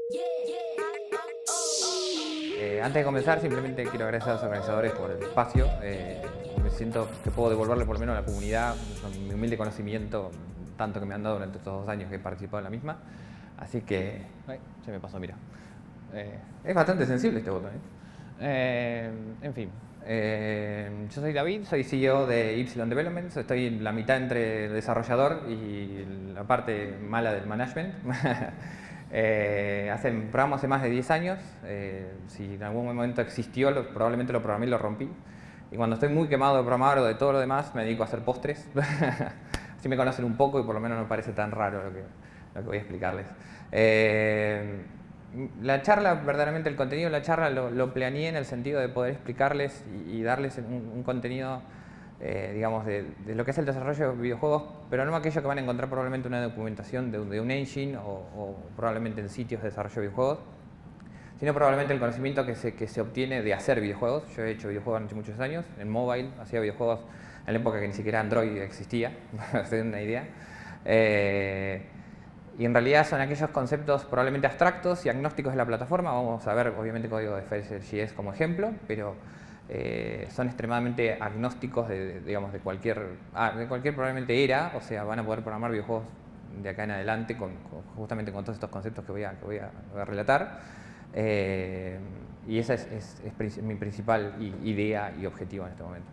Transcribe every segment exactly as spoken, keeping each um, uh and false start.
Eh, antes de comenzar, simplemente quiero agradecer a los organizadores por el espacio. Eh, me siento que puedo devolverle por lo menos a la comunidad mi humilde conocimiento, tanto que me han dado durante estos dos años que he participado en la misma. Así que... Ay, se me pasó, mira. Eh, es bastante sensible este botón. ¿eh? Eh, en fin. Eh, yo soy David, soy C E O de Ipsilon Developments. Estoy en la mitad entre el desarrollador y la parte mala del management. Eh, hace, programo hace más de diez años, eh, si en algún momento existió, lo, probablemente lo programé y lo rompí. Y cuando estoy muy quemado de programar o de todo lo demás, me dedico a hacer postres. Así me conocen un poco y por lo menos no me parece tan raro lo que, lo que voy a explicarles. Eh, la charla, verdaderamente el contenido de la charla lo, lo planeé en el sentido de poder explicarles y, y darles un, un contenido Eh, digamos, de, de lo que es el desarrollo de videojuegos, pero no aquello que van a encontrar probablemente una documentación de, de un engine o, o probablemente en sitios de desarrollo de videojuegos, sino probablemente el conocimiento que se, que se obtiene de hacer videojuegos. Yo he hecho videojuegos durante muchos años, en mobile, hacía videojuegos en la época que ni siquiera Android existía, para hacer una idea. Eh, y en realidad son aquellos conceptos probablemente abstractos y agnósticos de la plataforma. Vamos a ver, obviamente, código de F S J S como ejemplo, pero Eh, son extremadamente agnósticos de, de, digamos, de, cualquier, ah, de cualquier probablemente era, o sea, van a poder programar videojuegos de acá en adelante con, con, justamente con todos estos conceptos que voy a, que voy a, voy a relatar. Eh, y esa es, es, es mi principal idea y objetivo en este momento.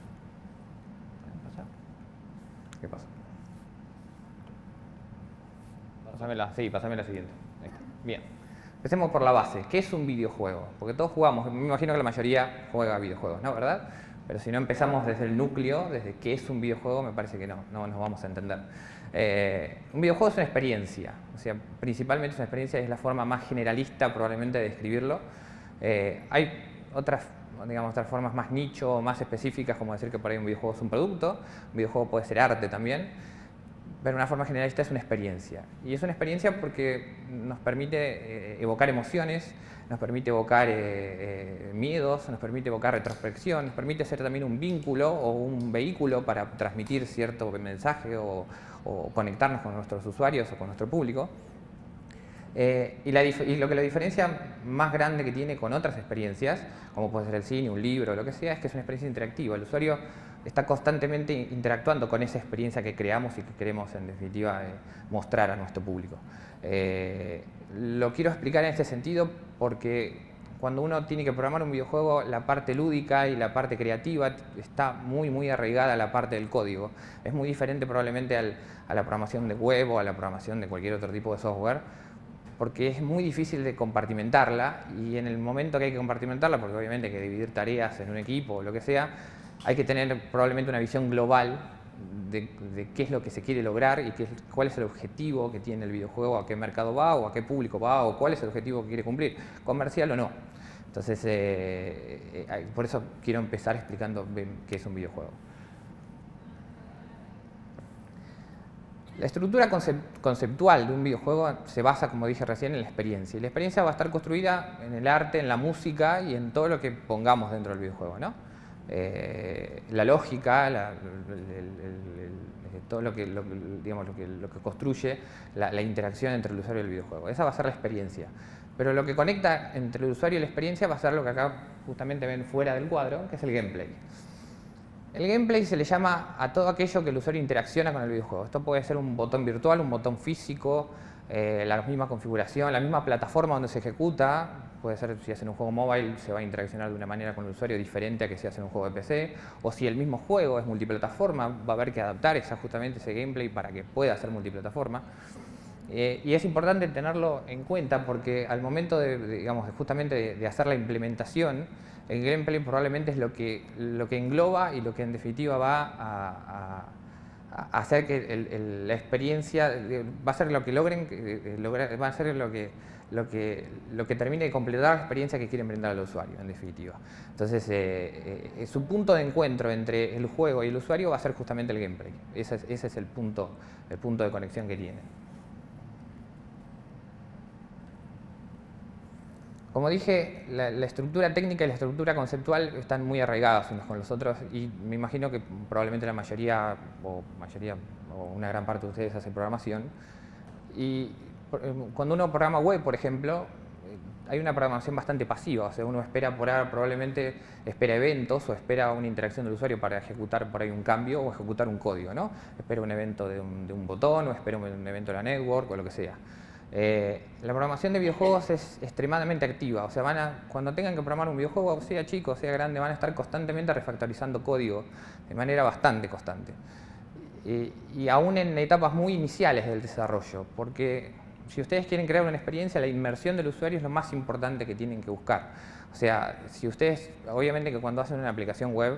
¿Qué pasa? Pásamela, sí, pásame la siguiente. Ahí está. Bien. Empecemos por la base. ¿Qué es un videojuego? Porque todos jugamos, me imagino que la mayoría juega videojuegos, ¿no? ¿Verdad? Pero si no empezamos desde el núcleo, desde qué es un videojuego, me parece que no, no nos vamos a entender. Eh, un videojuego es una experiencia, o sea, principalmente es una experiencia, es la forma más generalista probablemente de describirlo. Eh, hay otras, digamos, otras formas más nicho, más específicas, como decir que por ahí un videojuego es un producto, un videojuego puede ser arte también. Pero una forma generalista es una experiencia. Y es una experiencia porque nos permite eh, evocar emociones, nos permite evocar eh, eh, miedos, nos permite evocar retrospección, nos permite ser también un vínculo o un vehículo para transmitir cierto mensaje o, o conectarnos con nuestros usuarios o con nuestro público. Eh, y, la, y lo que la diferencia más grande que tiene con otras experiencias, como puede ser el cine, un libro, lo que sea, es que es una experiencia interactiva. El usuario está constantemente interactuando con esa experiencia que creamos y que queremos, en definitiva, eh, mostrar a nuestro público. Eh, lo quiero explicar en este sentido porque cuando uno tiene que programar un videojuego, la parte lúdica y la parte creativa está muy, muy arraigada a la parte del código. Es muy diferente probablemente al, a la programación de web o a la programación de cualquier otro tipo de software, porque es muy difícil de compartimentarla y en el momento que hay que compartimentarla, porque obviamente hay que dividir tareas en un equipo o lo que sea, hay que tener probablemente una visión global de, de qué es lo que se quiere lograr y qué, cuál es el objetivo que tiene el videojuego, a qué mercado va o a qué público va o cuál es el objetivo que quiere cumplir, comercial o no. Entonces, eh, eh, por eso quiero empezar explicando qué es un videojuego. La estructura conceptual de un videojuego se basa, como dije recién, en la experiencia. Y la experiencia va a estar construida en el arte, en la música y en todo lo que pongamos dentro del videojuego, ¿no? Eh, la lógica, la, el, el, el, todo lo que, lo, digamos, lo que, lo que construye la, la interacción entre el usuario y el videojuego. Esa va a ser la experiencia. Pero lo que conecta entre el usuario y la experiencia va a ser lo que acá justamente ven fuera del cuadro, que es el gameplay. El gameplay se le llama a todo aquello que el usuario interacciona con el videojuego. Esto puede ser un botón virtual, un botón físico, eh, la misma configuración, la misma plataforma donde se ejecuta. Puede ser, si hace un juego mobile, se va a interaccionar de una manera con el usuario diferente a que si hace un juego de P C. O si el mismo juego es multiplataforma, va a haber que adaptar esa, justamente ese gameplay para que pueda ser multiplataforma. Eh, y es importante tenerlo en cuenta porque al momento de, de digamos, justamente de, de hacer la implementación, el gameplay probablemente es lo que, lo que engloba y lo que en definitiva va a, a, a hacer que el, el, la experiencia, va a ser lo que logren, lograr, va a ser lo que, lo, que, lo que termine de completar la experiencia que quieren brindar al usuario, en definitiva. Entonces, eh, eh, su punto de encuentro entre el juego y el usuario va a ser justamente el gameplay. Ese es, ese es el, punto, el punto de conexión que tiene. Como dije, la, la estructura técnica y la estructura conceptual están muy arraigadas unos con los otros y me imagino que probablemente la mayoría o, mayoría, o una gran parte de ustedes hace programación. Y cuando uno programa web, por ejemplo, hay una programación bastante pasiva, o sea, uno espera por ahí, probablemente espera eventos o espera una interacción del usuario para ejecutar por ahí un cambio o ejecutar un código, ¿no? Espera un evento de un, de un botón o espera un evento de la network o lo que sea. Eh, la programación de videojuegos es extremadamente activa, o sea, van a, cuando tengan que programar un videojuego, sea chico, sea grande, van a estar constantemente refactorizando código de manera bastante constante. Y, y aún en etapas muy iniciales del desarrollo, porque si ustedes quieren crear una experiencia, la inmersión del usuario es lo más importante que tienen que buscar. O sea, si ustedes, obviamente que cuando hacen una aplicación web,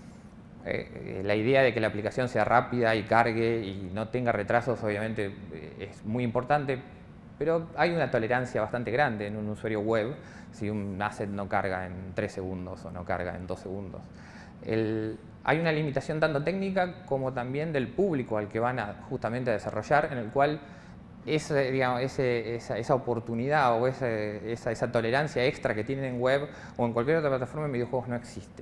eh, la idea de que la aplicación sea rápida y cargue y no tenga retrasos, obviamente eh, es muy importante, pero hay una tolerancia bastante grande en un usuario web si un asset no carga en tres segundos o no carga en dos segundos. El, hay una limitación tanto técnica como también del público al que van a justamente a desarrollar, en el cual ese, digamos, ese, esa, esa oportunidad o ese, esa, esa tolerancia extra que tienen en web o en cualquier otra plataforma en videojuegos no existe.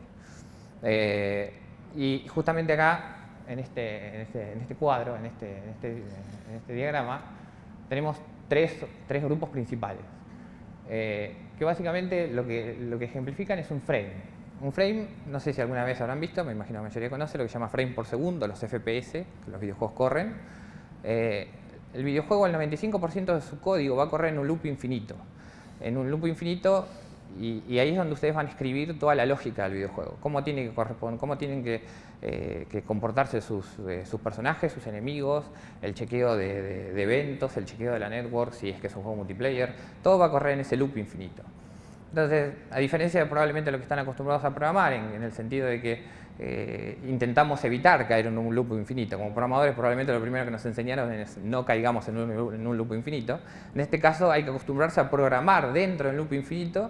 Eh, y justamente acá, en este, en este, en este cuadro, en este, en, este, en este diagrama, tenemos tres, tres grupos principales, eh, que básicamente lo que, lo que ejemplifican es un frame. Un frame, no sé si alguna vez habrán visto, me imagino que la mayoría conoce, lo que se llama frame por segundo, los F P S, que los videojuegos corren. Eh, el videojuego, el noventa y cinco por ciento de su código va a correr en un loop infinito. En un loop infinito, y, y ahí es donde ustedes van a escribir toda la lógica del videojuego. Cómo tienen que, corresponder, cómo tienen que, eh, que comportarse sus, eh, sus personajes, sus enemigos, el chequeo de, de, de eventos, el chequeo de la network, si es que es un juego multiplayer. Todo va a correr en ese loop infinito. Entonces, a diferencia de probablemente lo que están acostumbrados a programar, en, en el sentido de que eh, intentamos evitar caer en un loop infinito. Como programadores, probablemente lo primero que nos enseñaron es no caigamos en un, en un loop infinito. En este caso, hay que acostumbrarse a programar dentro del loop infinito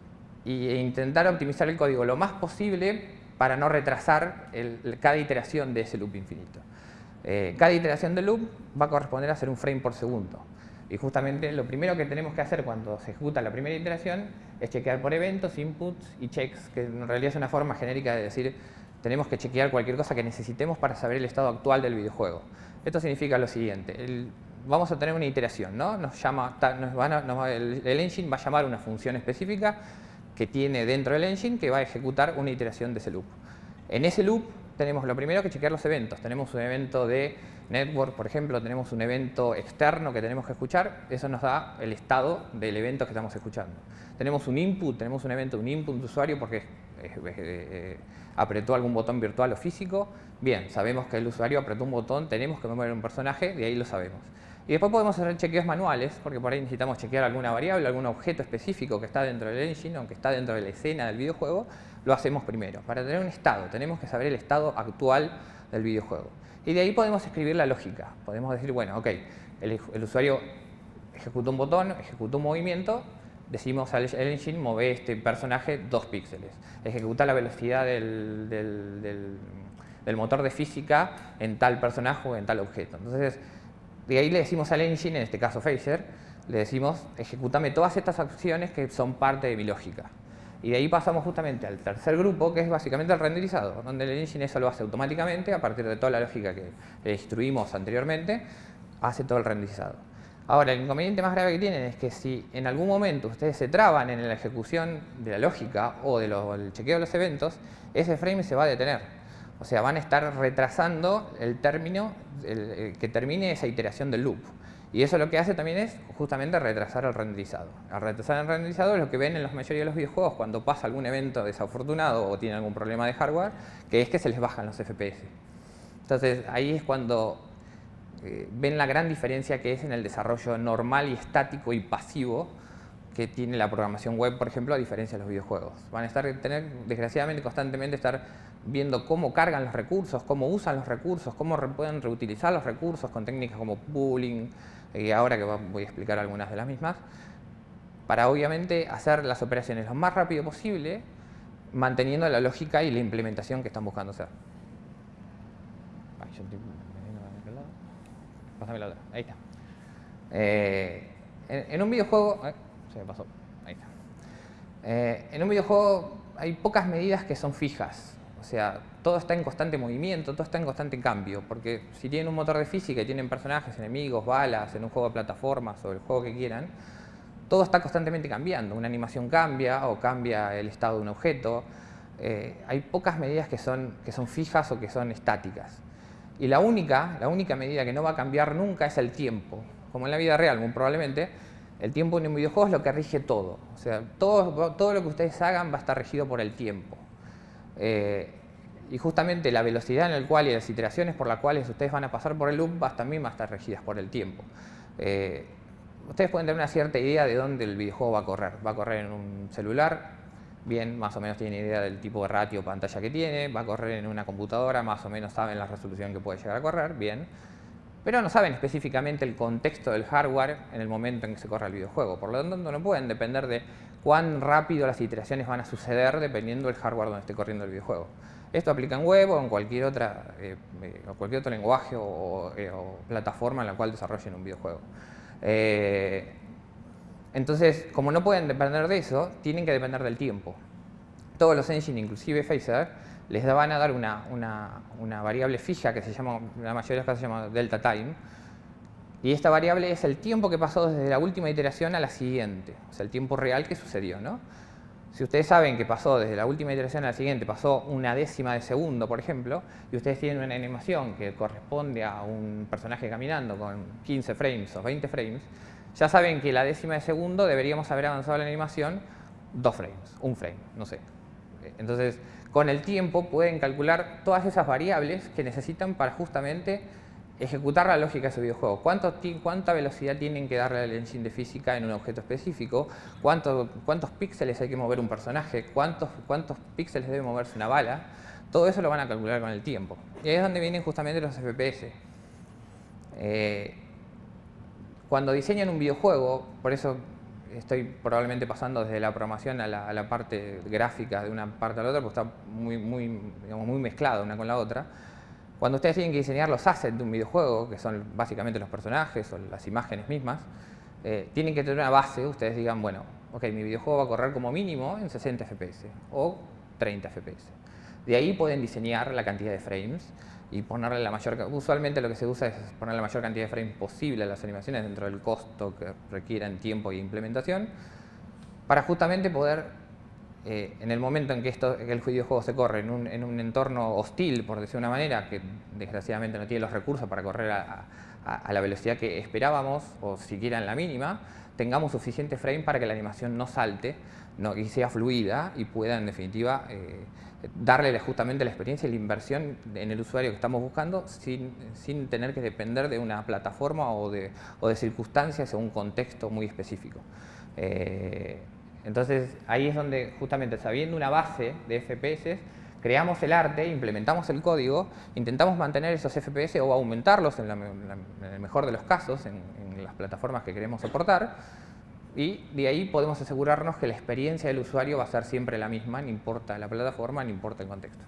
e intentar optimizar el código lo más posible para no retrasar el, cada iteración de ese loop infinito. Eh, cada iteración del loop va a corresponder a ser un frame por segundo. Y justamente lo primero que tenemos que hacer cuando se ejecuta la primera iteración es chequear por eventos, inputs y checks, que en realidad es una forma genérica de decir tenemos que chequear cualquier cosa que necesitemos para saber el estado actual del videojuego. Esto significa lo siguiente, el, vamos a tener una iteración, ¿no? Nos llama, nos van a, nos, el, el engine va a llamar una función específica que tiene dentro del engine que va a ejecutar una iteración de ese loop. En ese loop tenemos lo primero que chequear los eventos. Tenemos un evento de network, por ejemplo, tenemos un evento externo que tenemos que escuchar, eso nos da el estado del evento que estamos escuchando. Tenemos un input, tenemos un evento, un input de usuario porque eh, eh, apretó algún botón virtual o físico. Bien, sabemos que el usuario apretó un botón, tenemos que mover un personaje, de ahí lo sabemos. Y después podemos hacer chequeos manuales, porque por ahí necesitamos chequear alguna variable, algún objeto específico que está dentro del engine, aunque está dentro de la escena del videojuego, lo hacemos primero. Para tener un estado, tenemos que saber el estado actual del videojuego. Y de ahí podemos escribir la lógica. Podemos decir, bueno, ok, el, el usuario ejecutó un botón, ejecutó un movimiento, decimos al engine, mueve este personaje dos píxeles. Ejecuta la velocidad del, del, del, del motor de física en tal personaje o en tal objeto. Entonces, de ahí le decimos al engine, en este caso Phaser, le decimos, ejecútame todas estas acciones que son parte de mi lógica. Y de ahí pasamos justamente al tercer grupo, que es básicamente el renderizado, donde el engine eso lo hace automáticamente, a partir de toda la lógica que le instruimos anteriormente, hace todo el renderizado. Ahora, el inconveniente más grave que tienen es que si en algún momento ustedes se traban en la ejecución de la lógica o del chequeo de los eventos, ese frame se va a detener. O sea, van a estar retrasando el término, el, el que termine esa iteración del loop. Y eso lo que hace también es justamente retrasar el renderizado. Al retrasar el renderizado es lo que ven en la mayoría de los videojuegos cuando pasa algún evento desafortunado o tienen algún problema de hardware, que es que se les bajan los F P S. Entonces ahí es cuando eh, ven la gran diferencia que es en el desarrollo normal y estático y pasivo que tiene la programación web, por ejemplo, a diferencia de los videojuegos. Van a estar, tener, desgraciadamente, constantemente estar viendo cómo cargan los recursos, cómo usan los recursos, cómo re pueden reutilizar los recursos con técnicas como pooling, y ahora que voy a explicar algunas de las mismas, para obviamente hacer las operaciones lo más rápido posible, manteniendo la lógica y la implementación que están buscando hacer. Ay, yo estoy... Pásame la otra, ahí está. Eh, en, en un videojuego... Eh, se me pasó, ahí está. Eh, en un videojuego hay pocas medidas que son fijas. O sea, todo está en constante movimiento, todo está en constante cambio, porque si tienen un motor de física y tienen personajes, enemigos, balas, en un juego de plataformas o el juego que quieran, todo está constantemente cambiando. Una animación cambia o cambia el estado de un objeto. Eh, hay pocas medidas que son, que son fijas o que son estáticas. Y la única, la única medida que no va a cambiar nunca es el tiempo. Como en la vida real, muy probablemente, el tiempo en un videojuego es lo que rige todo. O sea, todo, todo lo que ustedes hagan va a estar regido por el tiempo. Eh, y justamente la velocidad en la cual y las iteraciones por las cuales ustedes van a pasar por el loop también van a estar regidas por el tiempo. Eh, ustedes pueden tener una cierta idea de dónde el videojuego va a correr. Va a correr en un celular, bien, más o menos tienen idea del tipo de ratio o pantalla que tiene. Va a correr en una computadora, más o menos saben la resolución que puede llegar a correr, bien. Pero no saben específicamente el contexto del hardware en el momento en que se corre el videojuego. Por lo tanto, no pueden depender de cuán rápido las iteraciones van a suceder dependiendo del hardware donde esté corriendo el videojuego. Esto aplica en web o en cualquier, otra, eh, eh, o cualquier otro lenguaje o, eh, o plataforma en la cual desarrollen un videojuego. Eh, entonces, como no pueden depender de eso, tienen que depender del tiempo. Todos los engines, inclusive Phaser, les van a dar una, una, una variable fija que se llama, en la mayoría de los casos se llama delta time, y esta variable es el tiempo que pasó desde la última iteración a la siguiente, o sea, el tiempo real que sucedió, ¿no? Si ustedes saben que pasó desde la última iteración a la siguiente, pasó una décima de segundo, por ejemplo, y ustedes tienen una animación que corresponde a un personaje caminando con quince frames o veinte frames, ya saben que la décima de segundo deberíamos haber avanzado la animación dos frames, un frame, no sé. Entonces, con el tiempo pueden calcular todas esas variables que necesitan para justamente ejecutar la lógica de su videojuego. ¿Cuánto, ¿Cuánta velocidad tienen que darle al engine de física en un objeto específico? ¿Cuánto, ¿Cuántos píxeles hay que mover un personaje? ¿Cuántos, ¿Cuántos píxeles debe moverse una bala? Todo eso lo van a calcular con el tiempo. Y ahí es donde vienen justamente los F P S. Eh, cuando diseñan un videojuego, por eso estoy probablemente pasando desde la programación a la, a la parte gráfica de una parte a la otra, porque está muy, muy, digamos, muy mezclado una con la otra. Cuando ustedes tienen que diseñar los assets de un videojuego, que son básicamente los personajes o las imágenes mismas, eh, tienen que tener una base. Ustedes digan, bueno, ok, mi videojuego va a correr como mínimo en sesenta F P S o treinta F P S. De ahí pueden diseñar la cantidad de frames y ponerle la mayor... Usualmente lo que se usa es poner la mayor cantidad de frames posible a las animaciones dentro del costo que requieran tiempo y implementación, para justamente poder... Eh, en el momento en que, esto, que el videojuego se corre en un, en un entorno hostil, por decir de una manera, que desgraciadamente no tiene los recursos para correr a, a, a la velocidad que esperábamos, o siquiera en la mínima, tengamos suficiente frame para que la animación no salte, no, y sea fluida y pueda, en definitiva, eh, darle justamente la experiencia y la inversión en el usuario que estamos buscando sin, sin tener que depender de una plataforma o de, o de circunstancias o un contexto muy específico. Eh, Entonces, ahí es donde, justamente sabiendo una base de F P S, creamos el arte, implementamos el código, intentamos mantener esos F P S o aumentarlos en, la, en el mejor de los casos, en, en las plataformas que queremos soportar, y de ahí podemos asegurarnos que la experiencia del usuario va a ser siempre la misma, no importa la plataforma, no importa el contexto.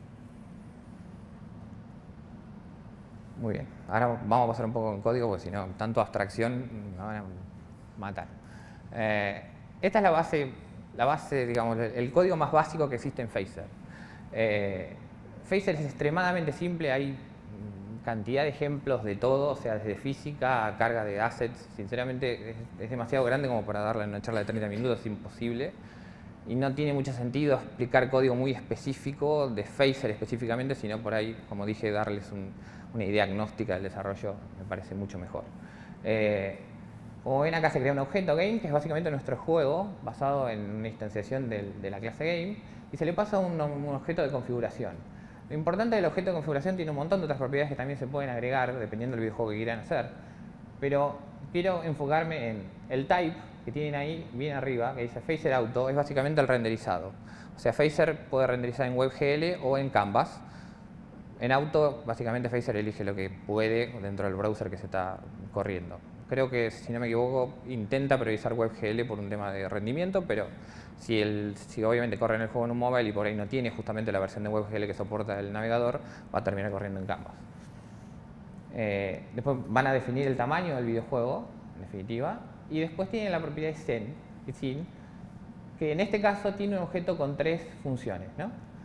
Muy bien, ahora vamos a pasar un poco en código, porque si no, tanto abstracción me van a matar. Eh, esta es la base... La base, digamos, el código más básico que existe en Phaser. Eh, Phaser es extremadamente simple, hay cantidad de ejemplos de todo, o sea, desde física a carga de assets. Sinceramente, es, es demasiado grande como para darle una charla de treinta minutos, es imposible. Y no tiene mucho sentido explicar código muy específico, de Phaser específicamente, sino por ahí, como dije, darles un, una idea agnóstica del desarrollo me parece mucho mejor. Eh, Como ven, acá se crea un objeto game, que es básicamente nuestro juego, basado en una instanciación de, de la clase game, y se le pasa un, un objeto de configuración. Lo importante del objeto de configuración tiene un montón de otras propiedades que también se pueden agregar, dependiendo del videojuego que quieran hacer, pero quiero enfocarme en el type que tienen ahí, bien arriba, que dice Phaser Auto, es básicamente el renderizado. O sea, Phaser puede renderizar en WebGL o en Canvas. En Auto, básicamente Phaser elige lo que puede dentro del browser que se está corriendo. Creo que, si no me equivoco, intenta priorizar WebGL por un tema de rendimiento, pero si, el, si obviamente corre en el juego en un mobile y por ahí no tiene justamente la versión de WebGL que soporta el navegador, va a terminar corriendo en Canvas. Eh, después van a definir el tamaño del videojuego, en definitiva, y después tienen la propiedad scene, que en este caso tiene un objeto con tres funciones, ¿no?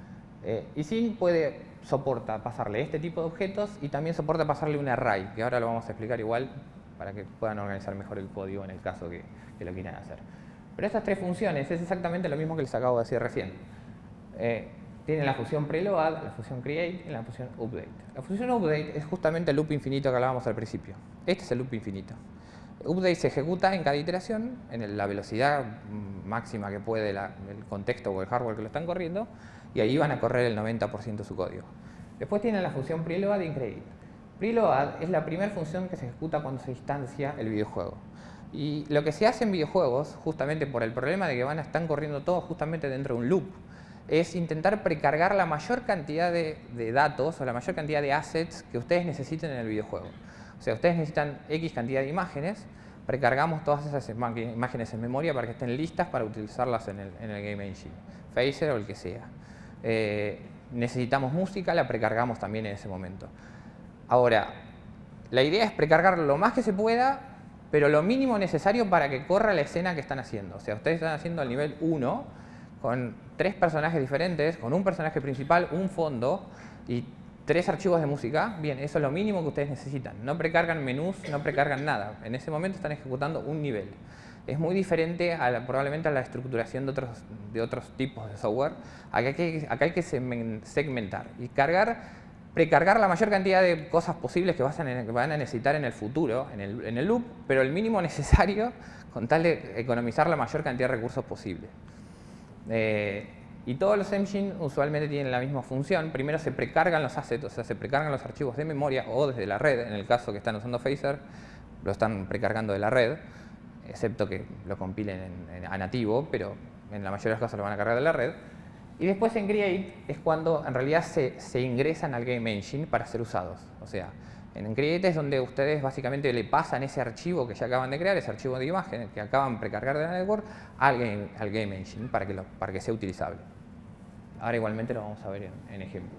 Eh, y Scene puede, soporta pasarle este tipo de objetos y también soporta pasarle un array, que ahora lo vamos a explicar igual para que puedan organizar mejor el código en el caso que, que lo quieran hacer. Pero estas tres funciones es exactamente lo mismo que les acabo de decir recién. Eh, tienen la función preload, la función create y la función update. La función update es justamente el loop infinito que hablábamos al principio. Este es el loop infinito. Update se ejecuta en cada iteración, en la velocidad máxima que puede la, el contexto o el hardware que lo están corriendo, y ahí van a correr el noventa por ciento de su código. Después tienen la función preload y create. Preload es la primera función que se ejecuta cuando se instancia el videojuego. Y lo que se hace en videojuegos, justamente por el problema de que van a estar corriendo todos justamente dentro de un loop, es intentar precargar la mayor cantidad de, de datos o la mayor cantidad de assets que ustedes necesiten en el videojuego. O sea, ustedes necesitan X cantidad de imágenes, precargamos todas esas imágenes en memoria para que estén listas para utilizarlas en el, en el Game Engine, Phaser o el que sea. Eh, necesitamos música, la precargamos también en ese momento. Ahora, la idea es precargar lo más que se pueda, pero lo mínimo necesario para que corra la escena que están haciendo. O sea, ustedes están haciendo el nivel uno con tres personajes diferentes, con un personaje principal, un fondo y tres archivos de música. Bien, eso es lo mínimo que ustedes necesitan. No precargan menús, no precargan nada. En ese momento están ejecutando un nivel. Es muy diferente a la, probablemente a la estructuración de otros, de otros tipos de software. Acá hay que, acá hay que segmentar y cargar, precargar la mayor cantidad de cosas posibles que van a, que van a necesitar en el futuro, en el, en el loop, pero el mínimo necesario con tal de economizar la mayor cantidad de recursos posible. Eh, y todos los engines usualmente tienen la misma función. Primero se precargan los assets, o sea, se precargan los archivos de memoria o desde la red. En el caso que están usando Phaser, lo están precargando de la red, excepto que lo compilen en, en, a nativo, pero en la mayoría de los casos lo van a cargar de la red. Y después en Create es cuando en realidad se, se ingresan al Game Engine para ser usados. O sea, en Create es donde ustedes básicamente le pasan ese archivo que ya acaban de crear, ese archivo de imagen que acaban de precargar de la network, al Game, al game Engine para que, lo, para que sea utilizable. Ahora igualmente lo vamos a ver en, en ejemplos.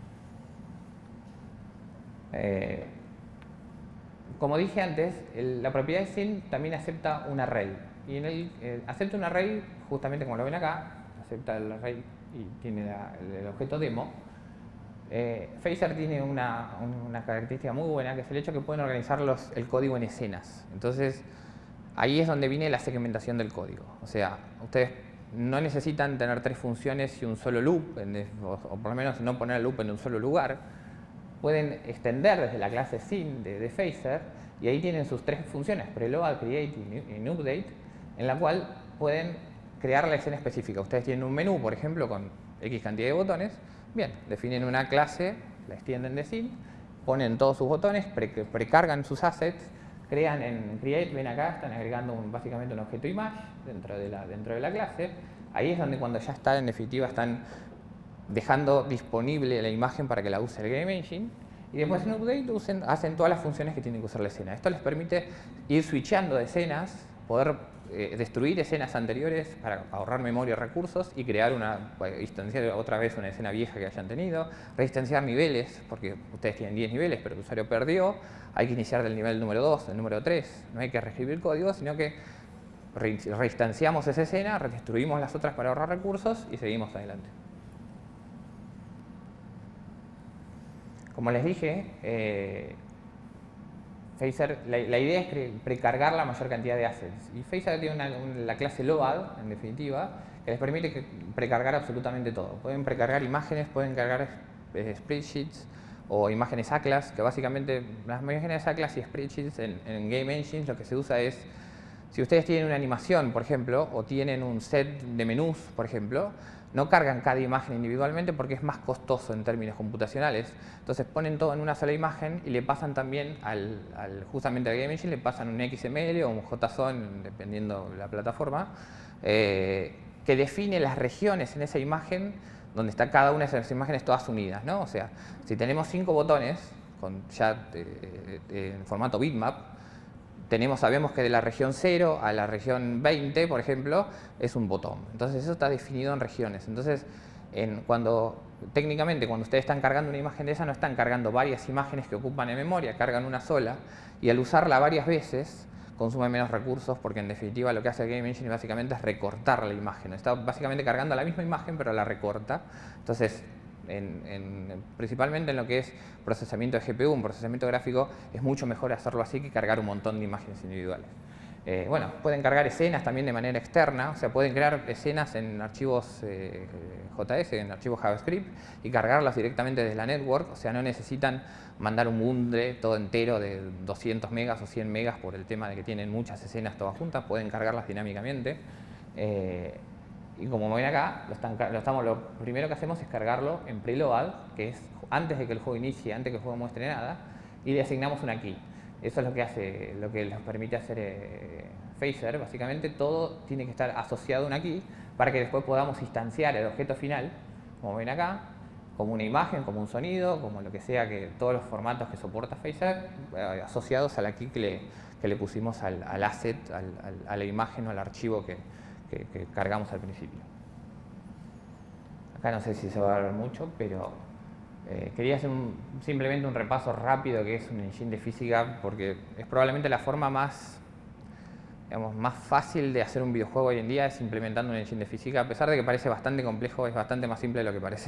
Eh, como dije antes, el, la propiedad de Scene también acepta un array. Y en el, eh, acepta un array, justamente como lo ven acá, acepta el array y tiene la, el, el objeto demo. Eh, Phaser tiene una, una característica muy buena, que es el hecho que pueden organizar los, el código en escenas. Entonces, ahí es donde viene la segmentación del código. O sea, ustedes no necesitan tener tres funciones y un solo loop, o, o por lo menos no poner el loop en un solo lugar. Pueden extender desde la clase Scene de, de Phaser, y ahí tienen sus tres funciones, preload, create y, y update, en la cual pueden crear la escena específica. Ustedes tienen un menú, por ejemplo, con X cantidad de botones. Bien, definen una clase, la extienden de Scene, ponen todos sus botones, pre precargan sus assets, crean en Create, ven acá, están agregando un, básicamente un objeto image dentro de, la, dentro de la clase. Ahí es donde cuando ya está, en definitiva, están dejando disponible la imagen para que la use el Game Engine. Y después en Update usen, hacen todas las funciones que tienen que usar la escena. Esto les permite ir switchando de escenas, poder eh, destruir escenas anteriores para ahorrar memoria y recursos y crear una, pues, instanciar otra vez una escena vieja que hayan tenido, reinstanciar niveles, porque ustedes tienen diez niveles, pero el usuario perdió, hay que iniciar del nivel número dos, del número tres, no hay que reescribir el código, sino que reinstanciamos esa escena, destruimos las otras para ahorrar recursos y seguimos adelante. Como les dije, eh, Phaser, la, la idea es precargar la mayor cantidad de assets. Y Phaser tiene una, una, la clase load, en definitiva, que les permite que precargar absolutamente todo. Pueden precargar imágenes, pueden cargar eh, spreadsheets o imágenes Atlas, que básicamente las imágenes Atlas y spreadsheets en, en Game Engine lo que se usa es, si ustedes tienen una animación, por ejemplo, o tienen un set de menús, por ejemplo, no cargan cada imagen individualmente porque es más costoso en términos computacionales. Entonces ponen todo en una sola imagen y le pasan también al, al justamente al Game Engine, le pasan un X M L o un JSON, dependiendo de la plataforma, eh, que define las regiones en esa imagen donde está cada una de esas imágenes todas unidas, ¿no? O sea, si tenemos cinco botones con ya eh, eh, en formato bitmap, tenemos, sabemos que de la región cero a la región veinte, por ejemplo, es un botón. Entonces eso está definido en regiones. Entonces, en, cuando, técnicamente, cuando ustedes están cargando una imagen de esa, no están cargando varias imágenes que ocupan en memoria, cargan una sola, y al usarla varias veces, consume menos recursos, porque en definitiva lo que hace el Game Engine básicamente es recortar la imagen. Está básicamente cargando la misma imagen, pero la recorta. Entonces, En, en, principalmente en lo que es procesamiento de G P U, un procesamiento gráfico, es mucho mejor hacerlo así que cargar un montón de imágenes individuales. Eh, bueno, pueden cargar escenas también de manera externa, o sea, pueden crear escenas en archivos eh, J S, en archivos JavaScript, y cargarlas directamente desde la network, o sea, no necesitan mandar un bundle todo entero de doscientos megas o cien megas por el tema de que tienen muchas escenas todas juntas, pueden cargarlas dinámicamente. Eh, y como ven acá, lo, están, lo, estamos, lo primero que hacemos es cargarlo en preload, que es antes de que el juego inicie, antes de que el juego muestre nada, y le asignamos una key. Eso es lo que hace, lo que nos permite hacer eh, Phaser. Básicamente todo tiene que estar asociado a una key para que después podamos instanciar el objeto final, como ven acá, como una imagen, como un sonido, como lo que sea, que todos los formatos que soporta Phaser, eh, asociados a la key que le, que le pusimos al, al asset, al, al, a la imagen o al archivo que, que, que cargamos al principio. Acá no sé si se va a ver mucho, pero Eh, quería hacer un, simplemente un repaso rápido que es un engine de física, porque es probablemente la forma más, digamos, más fácil de hacer un videojuego hoy en día, es implementando un engine de física. A pesar de que parece bastante complejo, es bastante más simple de lo que parece.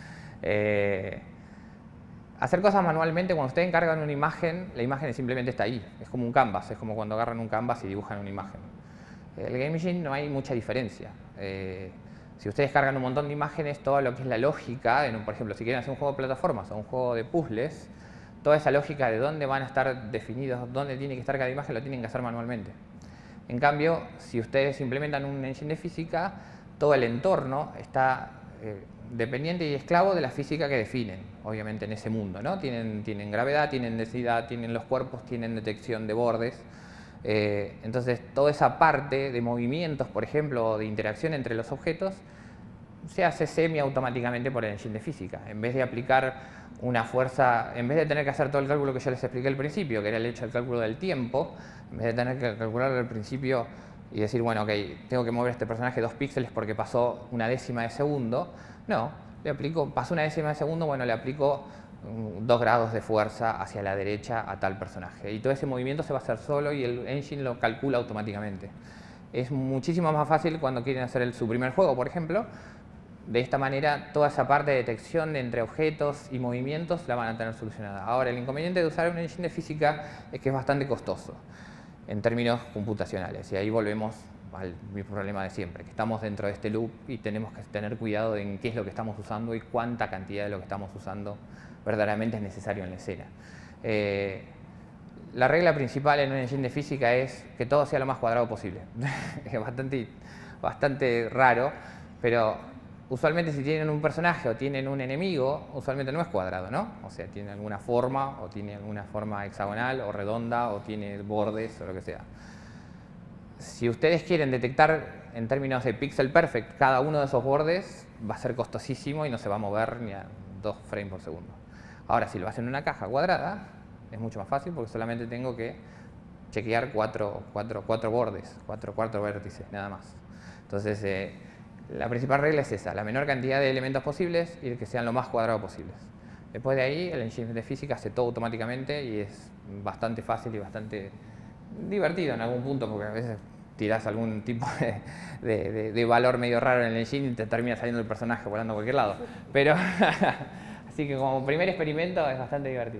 Eh, hacer cosas manualmente, cuando ustedes encargan una imagen, la imagen simplemente está ahí. Es como un canvas, es como cuando agarran un canvas y dibujan una imagen. El Game Engine no hay mucha diferencia. Eh, Si ustedes cargan un montón de imágenes, todo lo que es la lógica, en un, por ejemplo, si quieren hacer un juego de plataformas o un juego de puzzles, toda esa lógica de dónde van a estar definidos, dónde tiene que estar cada imagen, lo tienen que hacer manualmente. En cambio, si ustedes implementan un engine de física, todo el entorno está eh, dependiente y esclavo de la física que definen, obviamente en ese mundo, ¿no? Tienen, tienen gravedad, tienen densidad, tienen los cuerpos, tienen detección de bordes. Eh, entonces, toda esa parte de movimientos, por ejemplo, o de interacción entre los objetos, se hace semi-automáticamente por el engine de física. En vez de aplicar una fuerza, en vez de tener que hacer todo el cálculo que yo les expliqué al principio, que era el hecho del cálculo del tiempo, en vez de tener que calcularlo al principio y decir, bueno, ok, tengo que mover este personaje dos píxeles porque pasó una décima de segundo, no, le aplico, pasó una décima de segundo, bueno, le aplico dos grados de fuerza hacia la derecha a tal personaje. Y todo ese movimiento se va a hacer solo y el engine lo calcula automáticamente. Es muchísimo más fácil cuando quieren hacer el, su primer juego, por ejemplo. De esta manera, toda esa parte de detección de entre objetos y movimientos la van a tener solucionada. Ahora, el inconveniente de usar un engine de física es que es bastante costoso en términos computacionales. Y ahí volvemos al mismo problema de siempre, que estamos dentro de este loop y tenemos que tener cuidado en qué es lo que estamos usando y cuánta cantidad de lo que estamos usando verdaderamente es necesario en la escena. Eh, la regla principal en un engine de física es que todo sea lo más cuadrado posible. Es bastante, bastante raro, pero usualmente si tienen un personaje o tienen un enemigo, usualmente no es cuadrado, ¿no? O sea, tiene alguna forma, o tiene alguna forma hexagonal, o redonda, o tiene bordes, o lo que sea. Si ustedes quieren detectar en términos de pixel perfect cada uno de esos bordes, va a ser costosísimo y no se va a mover ni a dos frames por segundo. Ahora, si lo hacen en una caja cuadrada, es mucho más fácil porque solamente tengo que chequear cuatro, cuatro, cuatro bordes, cuatro, cuatro vértices, nada más. Entonces, eh, la principal regla es esa, la menor cantidad de elementos posibles y que sean lo más cuadrados posibles. Después de ahí, el engine de física hace todo automáticamente y es bastante fácil y bastante divertido en algún punto, porque a veces tirás algún tipo de, de, de, de valor medio raro en el engine y te termina saliendo el personaje volando a cualquier lado. Pero, así que como primer experimento es bastante divertido.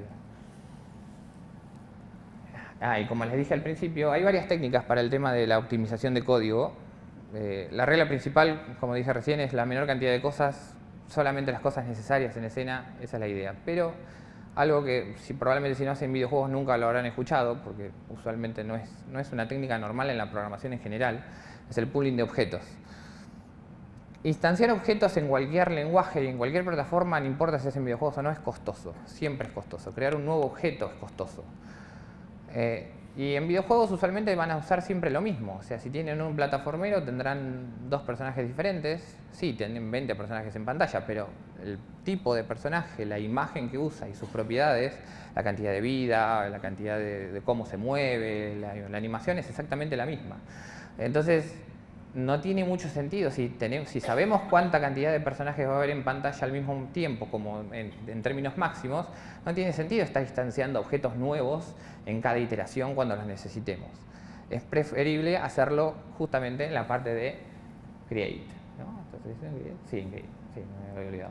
Ah, y como les dije al principio, hay varias técnicas para el tema de la optimización de código. Eh, la regla principal, como dije recién, es la menor cantidad de cosas, solamente las cosas necesarias en escena, esa es la idea. Pero algo que si, probablemente si no hacen videojuegos nunca lo habrán escuchado, porque usualmente no es, no es una técnica normal en la programación en general, es el pooling de objetos. Instanciar objetos en cualquier lenguaje y en cualquier plataforma, no importa si hacen videojuegos o no, es costoso, siempre es costoso. Crear un nuevo objeto es costoso. Eh, y en videojuegos usualmente van a usar siempre lo mismo. O sea, si tienen un plataformero tendrán dos personajes diferentes. Sí, tienen veinte personajes en pantalla, pero el tipo de personaje, la imagen que usa y sus propiedades, la cantidad de vida, la cantidad de, de cómo se mueve, la, la animación es exactamente la misma. Entonces, no tiene mucho sentido. Si, tenemos, si sabemos cuánta cantidad de personajes va a haber en pantalla al mismo tiempo, como en, en términos máximos, no tiene sentido estar instanciando objetos nuevos en cada iteración cuando los necesitemos. Es preferible hacerlo justamente en la parte de create, ¿no? Entonces, sí, en create, sí, me había olvidado.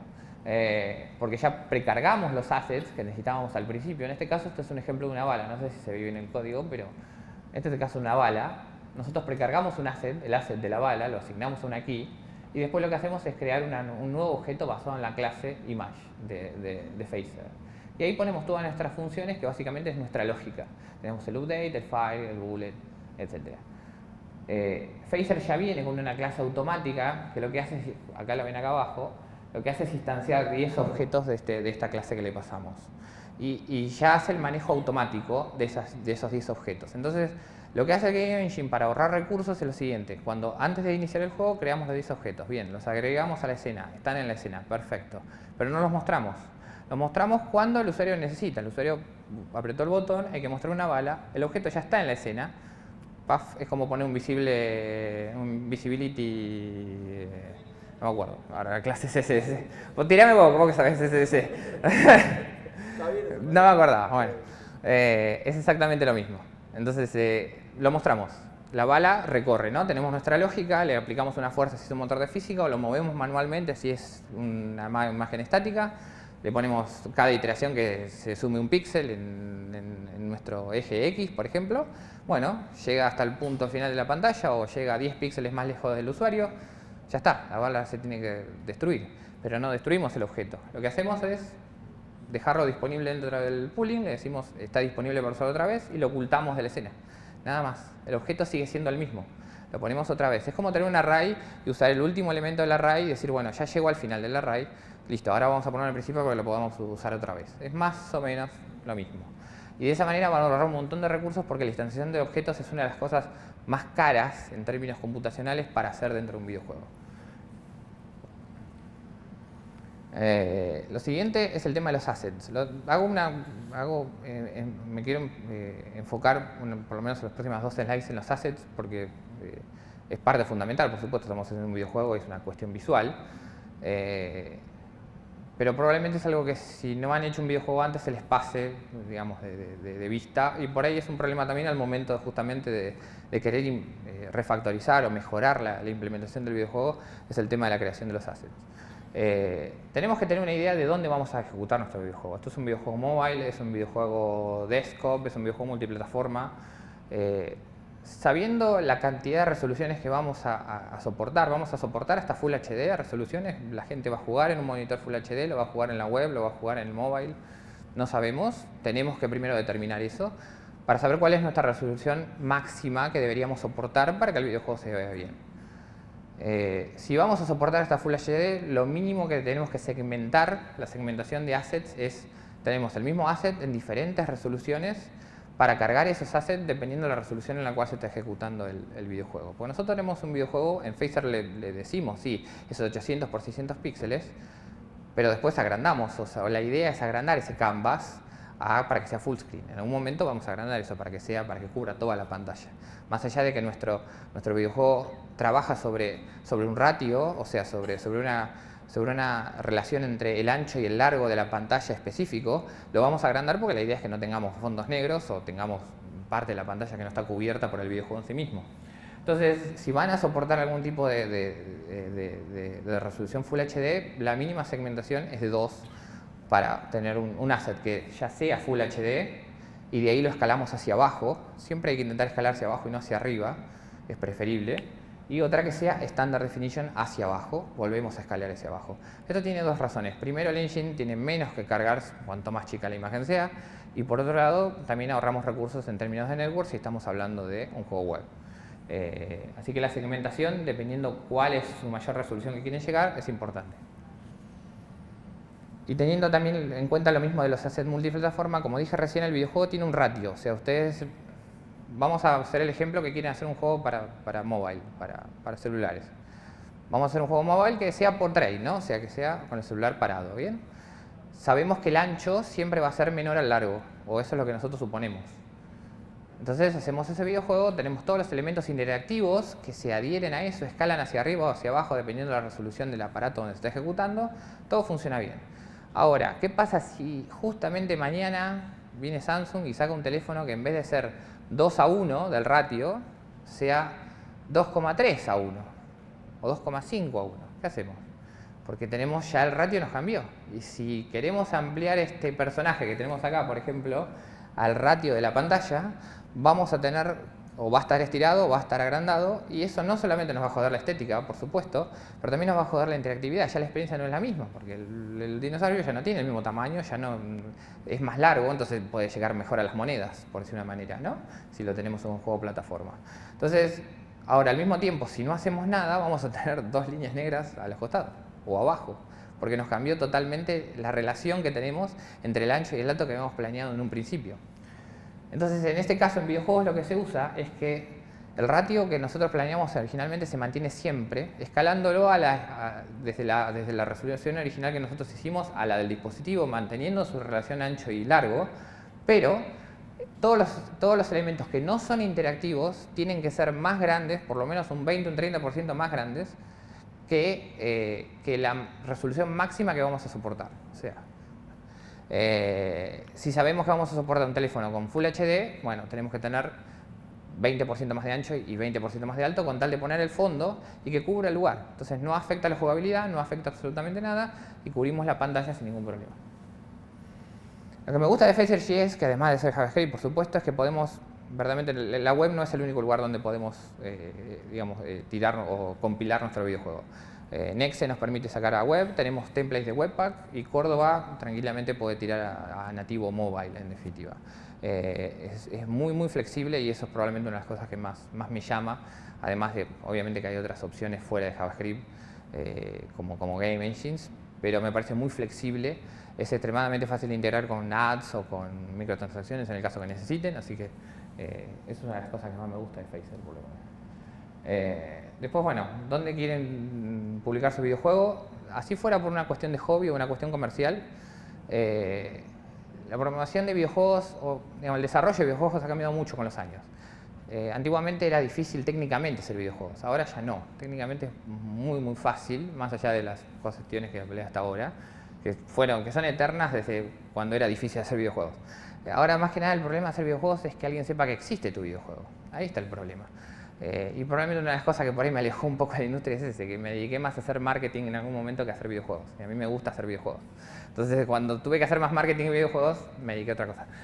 Eh, porque ya precargamos los assets que necesitábamos al principio. En este caso, esto es un ejemplo de una bala. No sé si se ve bien el código, pero en este caso una bala. Nosotros precargamos un asset, el asset de la bala, lo asignamos a una key, y después lo que hacemos es crear una, un nuevo objeto basado en la clase image de, de, de Phaser. Y ahí ponemos todas nuestras funciones, que básicamente es nuestra lógica. Tenemos el update, el file, el bullet, etcétera. Eh, Phaser ya viene con una clase automática que lo que hace es, acá lo ven acá abajo, lo que hace es instanciar diez objetos de, este, de esta clase que le pasamos. Y, y ya hace el manejo automático de, esas, de esos diez objetos. Entonces, lo que hace el Game Engine para ahorrar recursos es lo siguiente. Cuando antes de iniciar el juego creamos los diez objetos. Bien, los agregamos a la escena. Están en la escena, perfecto. Pero no los mostramos. Los mostramos cuando el usuario necesita. El usuario apretó el botón, hay que mostrar una bala. El objeto ya está en la escena. Puff, es como poner un visible, un visibility, no me acuerdo, ahora la clase es S S. Pues tirame vos, ¿cómo que sabes S S? No me acordaba, bueno. Eh, es exactamente lo mismo. Entonces, eh, lo mostramos. La bala recorre, ¿no? Tenemos nuestra lógica, le aplicamos una fuerza si es un motor de física, o lo movemos manualmente si es una imagen estática. Le ponemos cada iteración que se sume un píxel en, en, en nuestro eje X, por ejemplo. Bueno, llega hasta el punto final de la pantalla o llega a diez píxeles más lejos del usuario. Ya está, la bala se tiene que destruir. Pero no destruimos el objeto. Lo que hacemos es dejarlo disponible dentro del pooling, le decimos está disponible para usar otra vez y lo ocultamos de la escena. Nada más. El objeto sigue siendo el mismo. Lo ponemos otra vez. Es como tener un array y usar el último elemento del array y decir, bueno, ya llegó al final del array. Listo, ahora vamos a ponerlo al principio para que lo podamos usar otra vez. Es más o menos lo mismo. Y de esa manera van a ahorrar un montón de recursos porque la instanciación de objetos es una de las cosas más caras en términos computacionales para hacer dentro de un videojuego. Eh, lo siguiente es el tema de los assets. Lo, hago una, hago, eh, en, me quiero eh, enfocar una, por lo menos en las próximas dos slides en los assets porque eh, es parte fundamental. Por supuesto, estamos en un videojuego y es una cuestión visual. Eh, Pero probablemente es algo que si no han hecho un videojuego antes se les pase, digamos, de, de, de vista. Y por ahí es un problema también al momento justamente de, de querer eh, refactorizar o mejorar la, la implementación del videojuego, es el tema de la creación de los assets. Eh, tenemos que tener una idea de dónde vamos a ejecutar nuestro videojuego. Esto es un videojuego mobile, es un videojuego desktop, es un videojuego multiplataforma. Eh, Sabiendo la cantidad de resoluciones que vamos a, a, a soportar, vamos a soportar hasta Full H D resoluciones, la gente va a jugar en un monitor Full H D, lo va a jugar en la web, lo va a jugar en el mobile, no sabemos, tenemos que primero determinar eso para saber cuál es nuestra resolución máxima que deberíamos soportar para que el videojuego se vea bien. Eh, si vamos a soportar hasta Full H D, lo mínimo que tenemos que segmentar, la segmentación de assets es, tenemos el mismo asset en diferentes resoluciones para cargar esos assets dependiendo de la resolución en la cual se está ejecutando el, el videojuego. Porque nosotros tenemos un videojuego, en Phaser le, le decimos, sí, es ochocientos por seiscientos píxeles, pero después agrandamos, o sea, la idea es agrandar ese canvas a, para que sea full screen. En algún momento vamos a agrandar eso para que sea, para que cubra toda la pantalla. Más allá de que nuestro, nuestro videojuego trabaja sobre, sobre un ratio, o sea, sobre, sobre una... sobre una relación entre el ancho y el largo de la pantalla específico, lo vamos a agrandar porque la idea es que no tengamos fondos negros o tengamos parte de la pantalla que no está cubierta por el videojuego en sí mismo. Entonces, si van a soportar algún tipo de, de, de, de, de resolución Full H D, la mínima segmentación es de dos para tener un, un asset que ya sea Full H D y de ahí lo escalamos hacia abajo. Siempre hay que intentar escalar hacia abajo y no hacia arriba, es preferible. Y otra que sea Standard Definition hacia abajo, volvemos a escalar hacia abajo. Esto tiene dos razones. Primero, el engine tiene menos que cargar cuanto más chica la imagen sea. Y por otro lado, también ahorramos recursos en términos de network si estamos hablando de un juego web. Eh, así que la segmentación, dependiendo cuál es su mayor resolución que quieren llegar, es importante. Y teniendo también en cuenta lo mismo de los assets multiplataforma, como dije recién, el videojuego tiene un ratio. O sea, ustedes... Vamos a hacer el ejemplo que quieren hacer un juego para, para mobile, para, para celulares. Vamos a hacer un juego mobile que sea portrait, ¿no? O sea, que sea con el celular parado, ¿bien? Sabemos que el ancho siempre va a ser menor al largo, o eso es lo que nosotros suponemos. Entonces hacemos ese videojuego, tenemos todos los elementos interactivos que se adhieren a eso, escalan hacia arriba o hacia abajo dependiendo de la resolución del aparato donde se está ejecutando, todo funciona bien. Ahora, ¿qué pasa si justamente mañana viene Samsung y saca un teléfono que en vez de ser dos a uno del ratio sea dos coma tres a uno o dos coma cinco a uno? ¿Qué hacemos? porque tenemos ya el ratio nos cambió. Y si queremos ampliar este personaje que tenemos acá, por ejemplo, al ratio de la pantalla, vamos a tener, o va a estar estirado, o va a estar agrandado, y eso no solamente nos va a joder la estética, por supuesto, pero también nos va a joder la interactividad. Ya la experiencia no es la misma, porque el, el dinosaurio ya no tiene el mismo tamaño, ya no es más largo, entonces puede llegar mejor a las monedas, por decir una manera, ¿no? Si lo tenemos en un juego plataforma. Entonces, ahora al mismo tiempo, si no hacemos nada, vamos a tener dos líneas negras a los costados o abajo, porque nos cambió totalmente la relación que tenemos entre el ancho y el alto que habíamos planeado en un principio. Entonces, en este caso, en videojuegos lo que se usa es que el ratio que nosotros planeamos originalmente se mantiene siempre, escalándolo a la, a, desde, la, desde la resolución original que nosotros hicimos a la del dispositivo, manteniendo su relación ancho y largo, pero todos los, todos los elementos que no son interactivos tienen que ser más grandes, por lo menos un veinte o un treinta por ciento más grandes, que, eh, que la resolución máxima que vamos a soportar. O sea, eh, si sabemos que vamos a soportar un teléfono con Full H D, bueno, tenemos que tener veinte por ciento más de ancho y veinte por ciento más de alto con tal de poner el fondo y que cubra el lugar. Entonces no afecta la jugabilidad, no afecta absolutamente nada y cubrimos la pantalla sin ningún problema. Lo que me gusta de Phaser.js, que además de ser JavaScript, por supuesto, es que podemos, verdaderamente, la web no es el único lugar donde podemos, eh, digamos, eh, tirar o compilar nuestro videojuego. Eh, Nexe nos permite sacar a web, tenemos templates de Webpack y Córdoba tranquilamente puede tirar a, a nativo mobile, en definitiva. Eh, es, es muy, muy flexible y eso es probablemente una de las cosas que más, más me llama, además de, obviamente, que hay otras opciones fuera de JavaScript, eh, como, como Game Engines, pero me parece muy flexible. Es extremadamente fácil de integrar con ads o con microtransacciones en el caso que necesiten, así que eh, es una de las cosas que más me gusta de Phaser, por lo menos. Eh, después, bueno, ¿dónde quieren publicar su videojuego? Así fuera por una cuestión de hobby o una cuestión comercial, eh, la programación de videojuegos, o digamos, el desarrollo de videojuegos ha cambiado mucho con los años. Eh, antiguamente era difícil técnicamente hacer videojuegos, ahora ya no. Técnicamente es muy, muy fácil, más allá de las cuestiones que hablé hasta ahora, que, fueron, que son eternas desde cuando era difícil hacer videojuegos. Ahora, más que nada, el problema de hacer videojuegos es que alguien sepa que existe tu videojuego. Ahí está el problema. Eh, y probablemente una de las cosas que por ahí me alejó un poco de la industria es ese, que me dediqué más a hacer marketing en algún momento que a hacer videojuegos. Y a mí me gusta hacer videojuegos. Entonces, cuando tuve que hacer más marketing de videojuegos, me dediqué a otra cosa.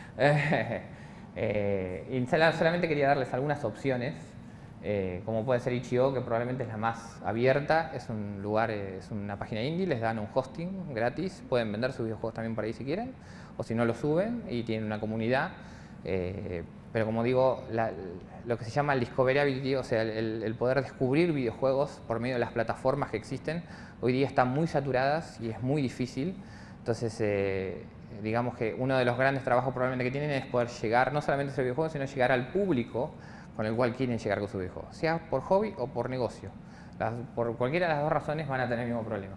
eh, y solamente quería darles algunas opciones, eh, como puede ser itch punto i o, que probablemente es la más abierta. Es un lugar, es una página indie, les dan un hosting gratis. Pueden vender sus videojuegos también por ahí si quieren, o si no lo suben, y tienen una comunidad. Eh, pero como digo, la, lo que se llama el discoverability, o sea, el, el poder descubrir videojuegos por medio de las plataformas que existen, hoy día están muy saturadas y es muy difícil. Entonces, eh, digamos que uno de los grandes trabajos probablemente que tienen es poder llegar, no solamente a ese videojuego, sino llegar al público con el cual quieren llegar con su videojuego, sea por hobby o por negocio. Las, por cualquiera de las dos razones van a tener el mismo problema.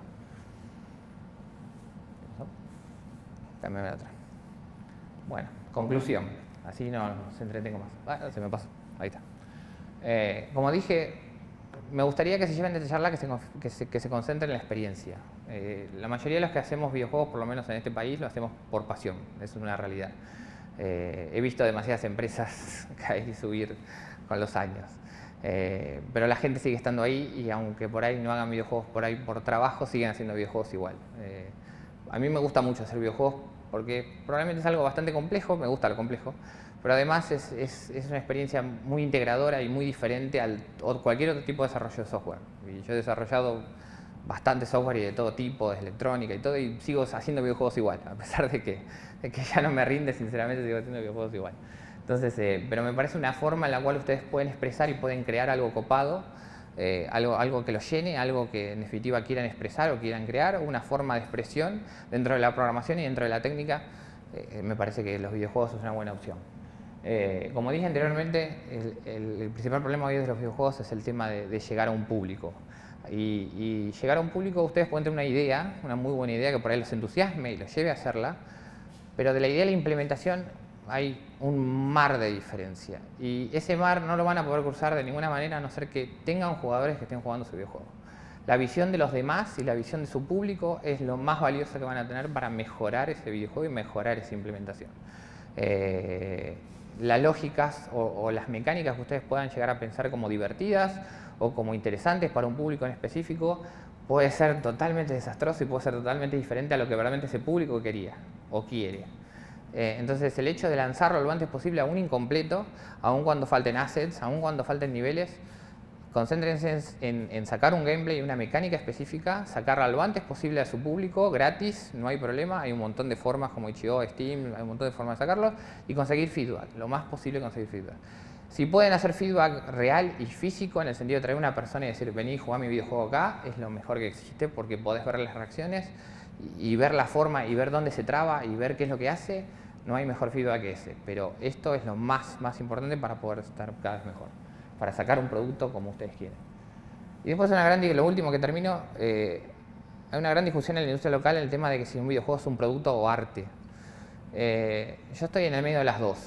También la otra. Bueno, conclusión. Así no, no se entretengo más. Ah, se me pasó. Ahí está. Eh, como dije, me gustaría que se lleven de esta charla que se, que se, que se concentren en la experiencia. Eh, la mayoría de los que hacemos videojuegos, por lo menos en este país, lo hacemos por pasión. Eso es una realidad. Eh, he visto demasiadas empresas caer y subir con los años. Eh, pero la gente sigue estando ahí y aunque por ahí no hagan videojuegos por ahí por trabajo, siguen haciendo videojuegos igual. Eh, a mí me gusta mucho hacer videojuegos porque probablemente es algo bastante complejo, me gusta lo complejo, pero además es, es, es una experiencia muy integradora y muy diferente al o cualquier otro tipo de desarrollo de software. Y yo he desarrollado bastante software y de todo tipo, de electrónica y todo, y sigo haciendo videojuegos igual, a pesar de que, de que ya no me rinde, sinceramente sigo haciendo videojuegos igual. Entonces, eh, pero me parece una forma en la cual ustedes pueden expresar y pueden crear algo copado, eh, algo, algo que los llene, algo que en definitiva quieran expresar o quieran crear, una forma de expresión dentro de la programación y dentro de la técnica. Eh, me parece que los videojuegos es una buena opción. Eh, como dije anteriormente, el, el, el principal problema hoy de los videojuegos es el tema de, de llegar a un público. Y, y llegar a un público, ustedes pueden tener una idea, una muy buena idea que por ahí los entusiasme y los lleve a hacerla, pero de la idea a la implementación hay un mar de diferencia. Y ese mar no lo van a poder cruzar de ninguna manera a no ser que tengan jugadores que estén jugando su videojuego. La visión de los demás y la visión de su público es lo más valioso que van a tener para mejorar ese videojuego y mejorar esa implementación. Eh, las lógicas o, o las mecánicas que ustedes puedan llegar a pensar como divertidas o como interesantes para un público en específico, puede ser totalmente desastroso y puede ser totalmente diferente a lo que realmente ese público quería o quiere. Eh, entonces el hecho de lanzarlo lo antes posible, aún incompleto, aún cuando falten assets, aún cuando falten niveles, concéntrense en, en sacar un gameplay y una mecánica específica, sacarla lo antes posible a su público, gratis, no hay problema, hay un montón de formas como itch punto io, Steam, hay un montón de formas de sacarlo, y conseguir feedback, lo más posible conseguir feedback. Si pueden hacer feedback real y físico, en el sentido de traer a una persona y decir, vení, jugá mi videojuego acá, es lo mejor que existe porque podés ver las reacciones y, y ver la forma y ver dónde se traba y ver qué es lo que hace, no hay mejor feedback que ese. Pero esto es lo más, más importante para poder estar cada vez mejor, para sacar un producto como ustedes quieren. Y después una gran, lo último que termino, eh, hay una gran discusión en la industria local en el tema de que si un videojuego es un producto o arte. Eh, yo estoy en el medio de las dos.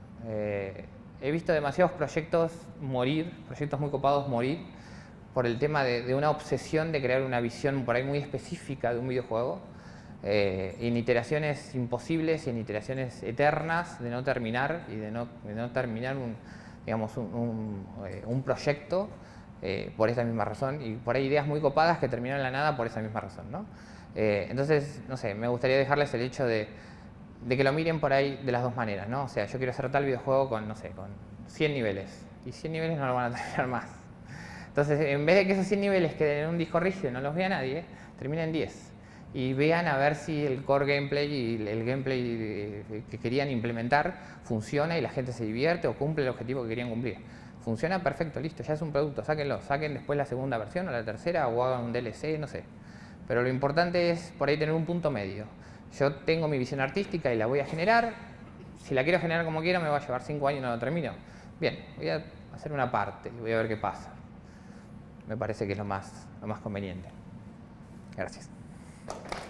Eh, He visto demasiados proyectos morir, proyectos muy copados morir, por el tema de, de una obsesión de crear una visión por ahí muy específica de un videojuego, eh, en iteraciones imposibles y en iteraciones eternas de no terminar y de no, de no terminar un, digamos, un, un, eh, un proyecto eh, por esa misma razón, y por ahí ideas muy copadas que terminaron en la nada por esa misma razón, ¿no? Eh, entonces, no sé, me gustaría dejarles el hecho de de que lo miren por ahí de las dos maneras, ¿no? O sea, yo quiero hacer tal videojuego con, no sé, con cien niveles. Y cien niveles no lo van a terminar más. Entonces, en vez de que esos cien niveles queden en un disco rígido y no los vea nadie, terminen en diez. Y vean a ver si el core gameplay y el gameplay que querían implementar funciona y la gente se divierte o cumple el objetivo que querían cumplir. Funciona perfecto, listo, ya es un producto, sáquenlo. Saquen después la segunda versión o la tercera o hagan un D L C, no sé. Pero lo importante es por ahí tener un punto medio. Yo tengo mi visión artística y la voy a generar. Si la quiero generar como quiero, me va a llevar cinco años y no lo termino. Bien, voy a hacer una parte y voy a ver qué pasa. Me parece que es lo más, lo más conveniente. Gracias.